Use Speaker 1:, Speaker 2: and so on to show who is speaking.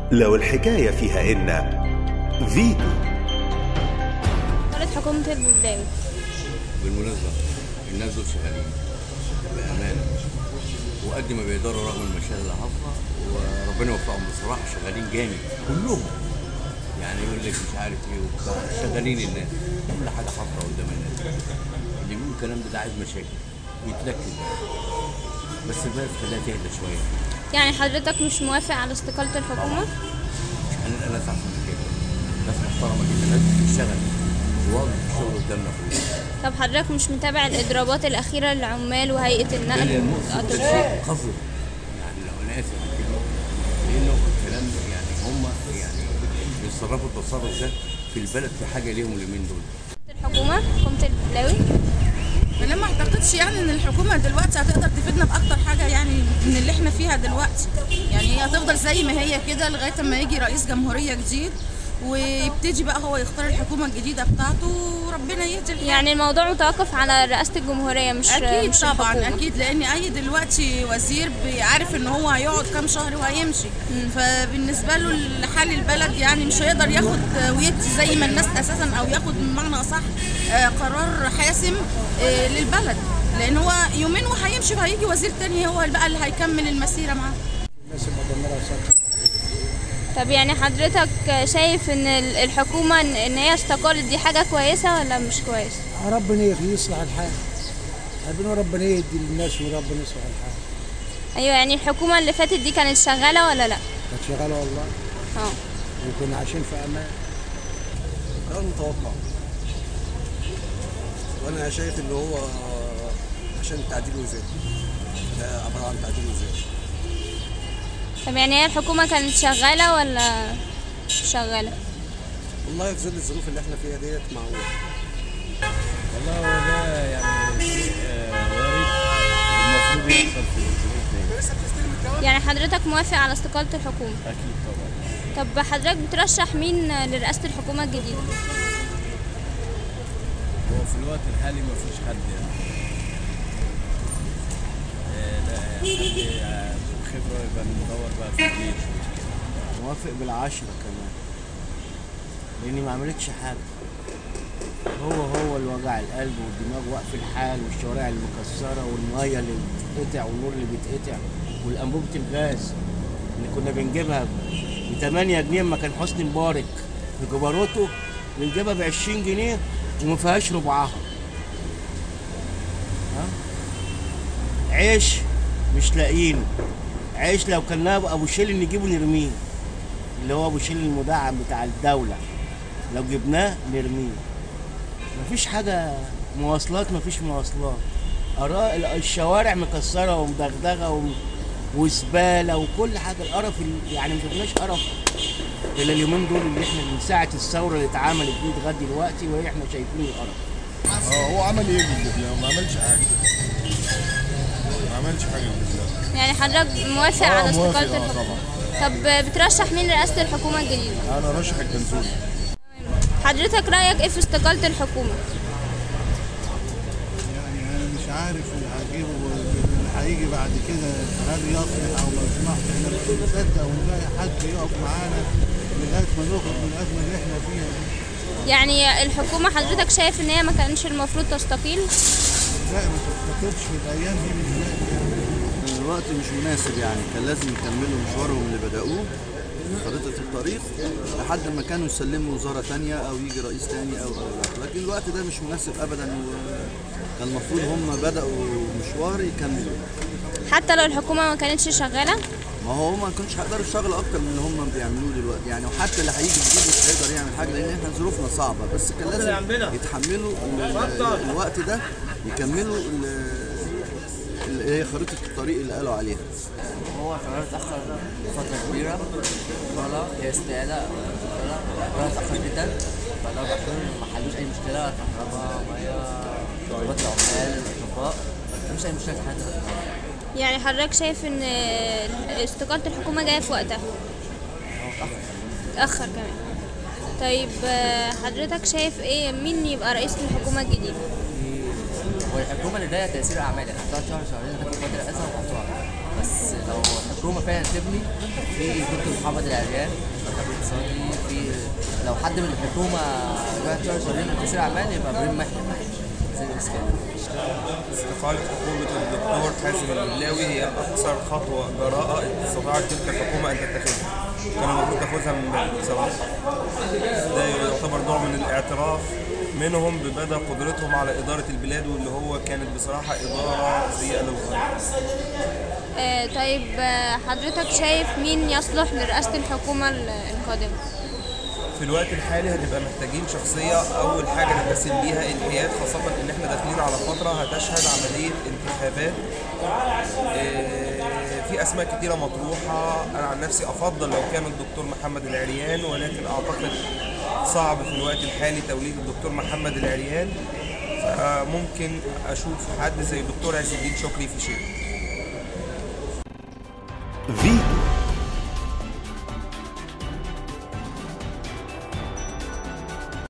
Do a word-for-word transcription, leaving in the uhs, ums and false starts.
Speaker 1: لو الحكاية فيها إن فيتو.
Speaker 2: قالت حكومة البلداوي.
Speaker 3: بالمناسبة الناس دول شغالين بأمانة وقد ما بيقدروا رغم المشاكل اللي حاصلة، وربنا يوفقهم بصراحة، شغالين جامد كلهم. يعني يقول لك مش عارف ايه وبتاع، شغالين الناس كل حاجة حاضرة قدام الناس. اللي بيقول الكلام ده ده عايز مشاكل ويتلكك، بس البلد خليها تهدى شوية.
Speaker 2: يعني حضرتك مش موافق على استقالة الحكومة؟
Speaker 3: مش هنلقى ناس أحسن من كده، ناس محترمة جدا، ناس بتشتغل واضح الشغل قدامنا كله.
Speaker 2: طب حضرتك مش متابع الإضرابات الأخيرة للعمال وهيئة النقل
Speaker 3: والأطباء؟ ده شيء قذر، يعني لو أنا آسف في الكلمة، لأنه الكلام يعني هم يعني بيتصرفوا التصرف ده في البلد في حاجة ليهم اليومين دول.
Speaker 2: الحكومة حكومة البلداوي؟
Speaker 4: انا ما اعتقدش يعني ان الحكومه دلوقتي هتقدر تفيدنا باكتر حاجه يعني من اللي احنا فيها دلوقتي. يعني هي هتفضل زي ما هي كده لغايه ما يجي رئيس جمهوريه جديد ويبتدي بقى هو يختار الحكومه الجديده بتاعته وربنا يهدي الحال.
Speaker 2: يعني الموضوع متوقف على رئاسه الجمهوريه مش
Speaker 4: اكيد
Speaker 2: مش
Speaker 4: طبعا
Speaker 2: الحكومة.
Speaker 4: اكيد، لان اي دلوقتي وزير عارف ان هو هيقعد كام شهر وهيمشي، فبالنسبه له لحال البلد يعني مش هيقدر ياخد ويدي زي ما الناس اساسا، او ياخد بمعنى اصح قرار حاسم للبلد، لان هو يومين وهيمشي وهيجي وزير تاني هو بقى اللي هيكمل المسيره معاه.
Speaker 5: الناس المدمره ساكته.
Speaker 2: طب يعني حضرتك شايف ان الحكومه ان هي استقالت دي حاجه كويسه ولا مش كويسه؟
Speaker 5: ربنا يصلح الحال، ربنا ربنا يهدي للناس وربنا يصلح الحال.
Speaker 2: ايوه، يعني الحكومه اللي فاتت دي كانت شغاله ولا لا؟
Speaker 5: كانت شغاله والله.
Speaker 2: اه
Speaker 5: وكنا عايشين في امان.
Speaker 6: كان متوقع، وانا شايف ان هو عشان تعديل وزاري، ده عباره عن تعديل وزاري.
Speaker 2: طب يعني هي الحكومه كانت شغاله ولا مش شغاله؟
Speaker 6: والله في ظل الظروف اللي احنا فيها ديت معقول.
Speaker 7: والله هو ده يعني شيء وارد المفروض يحصل في الظروف دي.
Speaker 2: يعني حضرتك موافق على استقاله الحكومه؟
Speaker 7: اكيد طبعا.
Speaker 2: طب حضرتك بترشح مين لرئاسه الحكومه الجديده؟
Speaker 7: هو في الوقت الحالي ما فيش حد يعني لا حد خبره يبقى ندور بقى في الجيش.
Speaker 8: موافق بالعشرة كمان، لاني ما عملتش حاجه. هو هو اللي وجع القلب والدماغ واقف الحال، والشوارع المكسره والميه اللي بتتقطع والنور اللي بيتقطع والانبوبه الغاز اللي كنا بنجيبها ب تمانية جنيه اما كان حسني مبارك بجبروته بنجيبها ب عشرين جنيه وما فيهاش ربعها. ها؟ عيش مش لاقيينه، عيش لو كنا ابو شيل نجيبه نرميه، اللي هو ابو شيل المدعم بتاع الدوله، لو جبناه نرميه. مفيش حاجه، مواصلات مفيش مواصلات، اراء الشوارع مكسره ومدغدغه وزباله وكل حاجه. القرف يعني ما شفناش قرف الا اليومين دول اللي احنا من ساعه الثوره اللي اتعملت دي لغايه دلوقتي واحنا شايفين القرف.
Speaker 9: اه هو عمل ايه للبلاد؟ ما عملش حاجه. ما عملش حاجه للبلاد.
Speaker 2: يعني حضرتك موافق على استقالة الحكومة؟ طب بترشح مين رئاسة الحكومة الجديدة؟
Speaker 9: أنا رشح الجنزوري.
Speaker 2: حضرتك رأيك إيه في استقالة الحكومة؟
Speaker 10: يعني أنا مش عارف اللي هجيبه اللي هيجي بعد كده هل يصلح أو ما يصلحش. إحنا مش بنصدق ونلاقي حد يقف معانا لغاية ما نخرج من الأزمة اللي إحنا فيها دي.
Speaker 2: يعني الحكومة حضرتك شايف إن هي ما كانش المفروض تستقيل؟
Speaker 10: لا ما تستقيلش في الأيام دي بالذات يعني.
Speaker 6: الوقت مش مناسب، يعني كان لازم يكملوا مشوارهم اللي بدأوه خريطة الطريق لحد ما كانوا يسلموا وزارة تانية أو يجي رئيس تاني أو أو لكن الوقت ده مش مناسب أبدا، وكان المفروض هم بدأوا مشوار يكملوا.
Speaker 2: حتى لو الحكومة ما كانتش شغالة؟
Speaker 6: ما هو ما كانش هيقدروا يشتغلوا أكتر من اللي هم بيعملوه دلوقتي يعني، وحتى اللي هيجي جديد مش هيقدر يعمل حاجة لأن إحنا ظروفنا صعبة، بس كان لازم يتحملوا الوقت ده يكملوا اللي هي خريطة الطريق اللي قالوا عليها.
Speaker 11: هو القرار اتأخر فترة كبيرة، ولا هي استقالة القرار اتأخر جدا، فالأربع شهور ما حلوش أي مشكلة، كهرباء، مية، ضربات العمال، الأطباء، مفيش أي مشكلة في حياتنا.
Speaker 2: يعني حضرتك شايف إن استقالة الحكومة جاية في وقتها؟
Speaker 11: هو اتأخر
Speaker 2: اتأخر كمان. طيب حضرتك شايف إيه مين يبقى رئيس الحكومة الجديدة؟
Speaker 11: والحكومة اللي جاية تأثير أعمال، يعني هتقعد شهر شهرين لغاية فترة الأزمة وهتقع، بس لو الحكومه فعلا تبني في دكتور محمد العريان خبير اقتصادي، في لو حد من الحكومه يروح يشتغل شغالين في تسير اعمال يبقى ابراهيم محي وزير الاسكان.
Speaker 12: استقالة حكومة الدكتور حازم البلاوي هي أكثر خطوة جراءة استطاعت تلك الحكومة أن تتخذها، كان المفروض تاخذها من بدري بصراحة. ده يعتبر نوع من الاعتراف منهم بمدى قدرتهم على إدارة البلاد، واللي هو كانت بصراحة إدارة سيئة للغاية.
Speaker 2: آه طيب آه، حضرتك شايف مين يصلح لرئاسة الحكومة القادمة؟
Speaker 12: في الوقت الحالي هتبقى محتاجين شخصية أول حاجة نتسم بيها الحياد، خاصة إن إحنا داخلين على فترة هتشهد عملية انتخابات. في أسماء كتيرة مطروحة، أنا عن نفسي أفضل لو كان الدكتور محمد العريان، ولكن أعتقد صعب في الوقت الحالي توليد الدكتور محمد العريان، فممكن أشوف حد زي الدكتور عز الدين شكري في شيء.
Speaker 1: فيتو.